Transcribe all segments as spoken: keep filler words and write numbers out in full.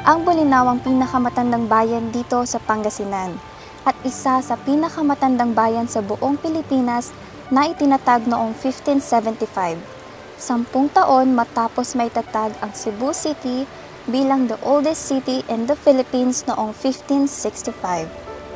Ang Bolinao ang pinakamatandang bayan dito sa Pangasinan at isa sa pinakamatandang bayan sa buong Pilipinas na itinatag noong fifteen seventy-five. Sampung taon matapos maitatag ang Cebu City bilang the oldest city in the Philippines noong fifteen sixty-five.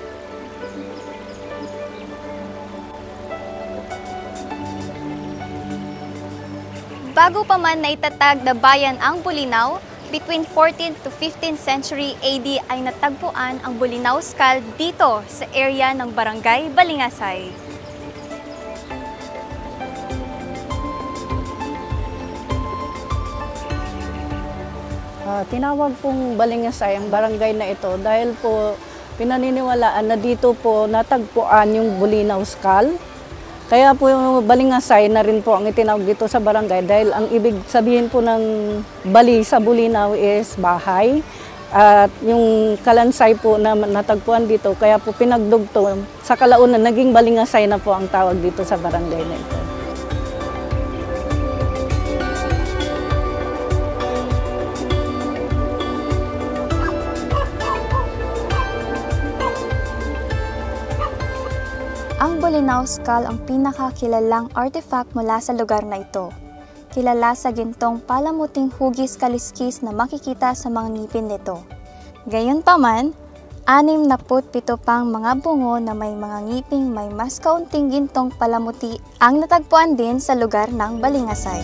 Bago pa man naitatag na bayan ang Bolinao, between fourteenth to fifteenth century A D ay natagpuan ang Bolinao Skull dito sa area ng Barangay Balingasay. Uh, tinawag pong Balingasay ang barangay na ito dahil po pinaniniwalaan na dito po natagpuan yung Bolinao Skull. Kaya po yung Balingasay na rin po ang itinawag dito sa barangay dahil ang ibig sabihin po ng Bali sa Bolinao is bahay. At yung Kalansay po na natagpuan dito, kaya po pinagdugto. Sa kalaunan, naging Balingasay na po ang tawag dito sa barangay na ito. Ang Bolinao Skull ang pinakakilalang artifact mula sa lugar na ito. Kilala sa gintong palamuting hugis kaliskis na makikita sa mga ngipin nito. Gayunpaman, anim na putpito pang mga bungo na may mga ngiping may mas kaunting gintong palamuti ang natagpuan din sa lugar ng Balingasay.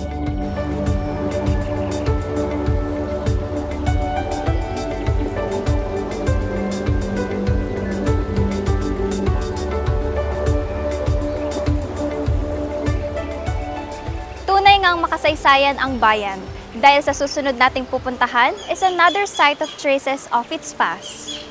Tunay ngang makasaysayan ang bayan dahil sa susunod nating pupuntahan is another site of traces of its past.